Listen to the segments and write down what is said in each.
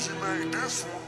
Gucci made this one.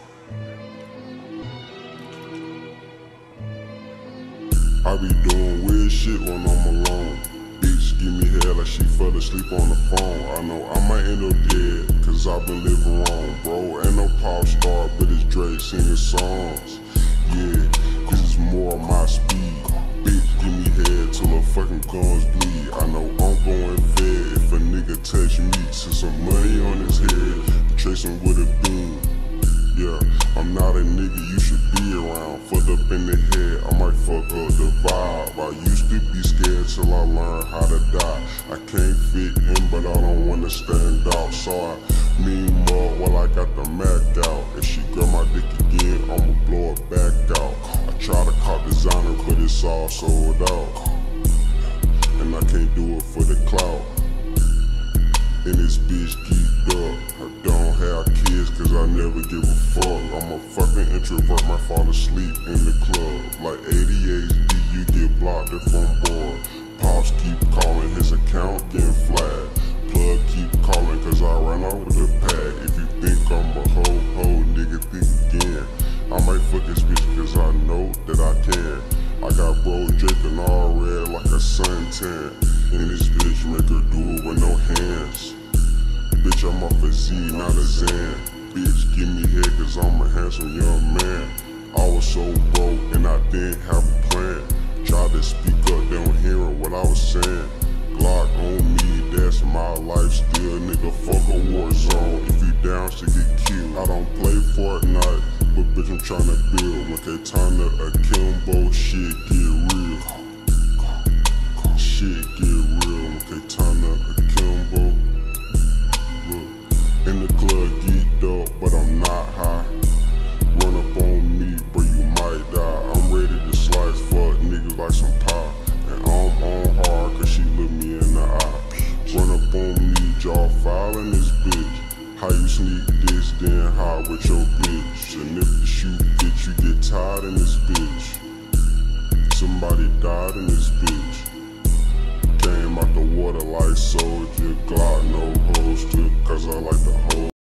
I be doing weird shit when I'm alone. Bitch give me head like she fell asleep on the phone. I know I might end up dead, cause I've been living wrong. Bro, ain't no pop star, but it's Drake singing songs. Yeah, this is more my speed. Bitch give me head till her fucking guns bleed. I know I'm going fed if a nigga touch me. Send some money on his head, trace him with a beam. Yeah, I'm not a nigga you should be around. Fucked up in the head, I might fuck up the vibe. I used to be scared till I learned how to die. I can't fit in, but I don't wanna stand out. So I mean mud while I got the Mac out. If she grab my dick again, I'ma blow it back out. I try to cop designer, but it's all sold out. And I can't do it for the clout. And this bitch geeked up. I don't have kids cause I never give a fuck. I'm a fucking introvert, might fall asleep in the club. Like ADHD, you get blocked if I'm bored. Pops keep calling, his account getting flagged. Plug keep calling cause I ran out with the pack. If you think I'm a hoe, nigga, think again. I might fuck this bitch cause I know that I can. I got bro draping all red like a suntan. And this bitch make her do it with no hands. Bitch, I'm off a Z, not a Zan. Bitch, give me head cause I'm a handsome young man. I was so broke and I didn't have a plan. Tried to speak up, they don't hear what I was saying. Glock on me, that's my lifestyle. Nigga, fuck a war zone. If you down, shit get killed. I don't play Fortnite, but bitch, I'm tryna build. Okay, time to akimbo, shit get real. Shit get real, okay, time to akimbo. In the club geeked up, but I'm not high. Run up on me, bro, you might die. I'm ready to slice fuck niggas like some pie. And I'm on hard cause she look me in the eye. Run up on me, jaw filing this bitch. How you sneak this, then hide with your bitch. And if the shoe fit, you get tired in this bitch. Somebody died in this bitch. Came out the water like soldier. Glock no holster, cause I like the whole